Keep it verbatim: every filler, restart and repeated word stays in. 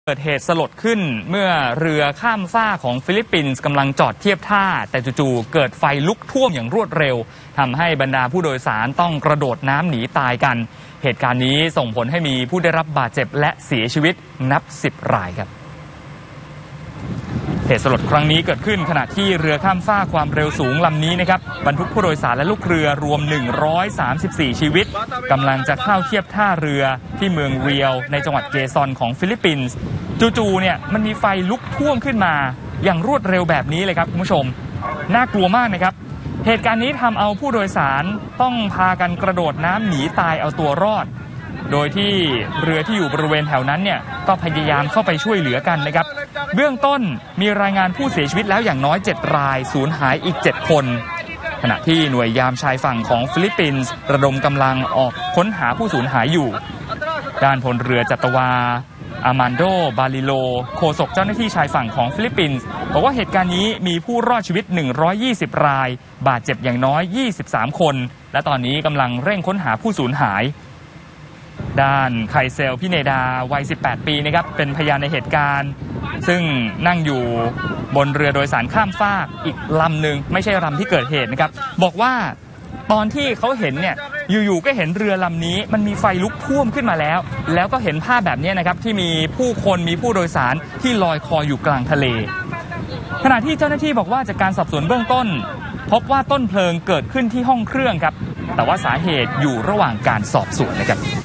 เกิดเหตุสลดขึ้นเมื่อเรือข้ามฟากของฟิลิปปินส์กำลังจอดเทียบท่าแต่จู่ๆเกิดไฟลุกท่วมอย่างรวดเร็วทำให้บรรดาผู้โดยสารต้องกระโดดน้ำหนีตายกันเหตุการณ์นี้ส่งผลให้มีผู้ได้รับบาดเจ็บและเสียชีวิตนับสิบรายครับเหตุสลดครั้งนี้เกิดขึ้นขณะที่เรือข้ามฟากความเร็วสูงลำนี้นะครับบรรทุกผู้โดยสารและลูกเรือรวมหนึ่งร้อยสามสิบสี่ชีวิตกำลังจะเข้าเทียบท่าเรือที่เมืองเรียวในจังหวัดเกซอนของฟิลิปปินส์จู่ๆเนี่ยมันมีไฟลุกท่วมขึ้นมาอย่างรวดเร็วแบบนี้เลยครับคุณผู้ชมน่ากลัวมากนะครับเหตุการณ์นี้ทำเอาผู้โดยสารต้องพากันกระโดดน้ำหนีตายเอาตัวรอดโดยที่เรือที่อยู่บริเวณแถวนั้นเนี่ยก็พยายามเข้าไปช่วยเหลือกันนะครับเบื้องต้นมีรายงานผู้เสียชีวิตแล้วอย่างน้อยเจ็ดรายสูญหายอีกเจ็ดคนขณะที่หน่วยยามชายฝั่งของฟิลิปปินส์ระดมกำลังออกค้นหาผู้สูญหายอยู่ด้านพลเรือจัตวาอามันโดบาลิโลโฆษกเจ้าหน้าที่ชายฝั่งของฟิลิปปินส์บอกว่าเหตุการณ์นี้มีผู้รอดชีวิตหนึ่งร้อยยี่สิบรายบาดเจ็บอย่างน้อยยี่สิบสามคนและตอนนี้กำลังเร่งค้นหาผู้สูญหายด้านไคเซลพิเนดาวัยสิบแปดปีนะครับเป็นพยานในเหตุการณ์ซึ่งนั่งอยู่บนเรือโดยสารข้ามฟากอีกลำหนึ่งไม่ใช่ลำที่เกิดเหตุนะครับบอกว่าตอนที่เขาเห็นเนี่ยอยู่ๆก็เห็นเรือลำนี้มันมีไฟลุกท่วมขึ้นมาแล้วแล้วก็เห็นภาพแบบนี้นะครับที่มีผู้คนมีผู้โดยสารที่ลอยคออยู่กลางทะเลขณะที่เจ้าหน้าที่บอกว่าจากการสอบสวนเบื้องต้นพบว่าต้นเพลิงเกิดขึ้นที่ห้องเครื่องครับแต่ว่าสาเหตุอยู่ระหว่างการสอบสวนนะครับ